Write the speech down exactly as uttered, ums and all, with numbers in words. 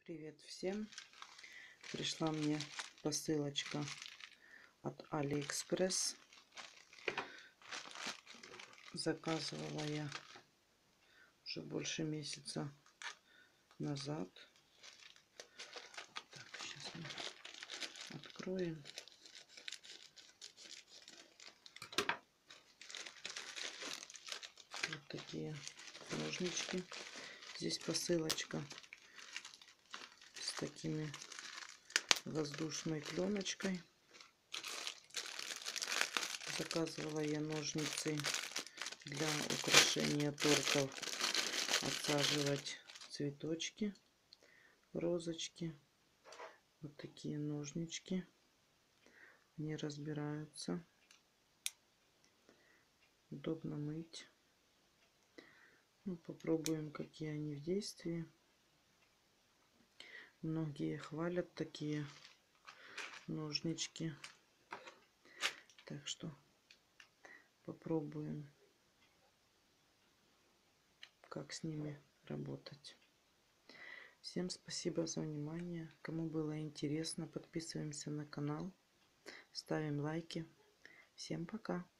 Привет всем! Пришла мне посылочка от Алиэкспресс. Заказывала я уже больше месяца назад. Так, сейчас мы откроем. Вот такие ножнички. Здесь посылочка с такими воздушной пленочкой. Заказывала я ножницы для украшения тортов, отсаживать цветочки, розочки. Вот такие ножнички, они разбираются, удобно мыть. Ну, попробуем, какие они в действии. Многие хвалят такие ножнички, так что попробуем, как с ними работать. Всем спасибо за внимание. Кому было интересно, подписываемся на канал, ставим лайки. Всем пока!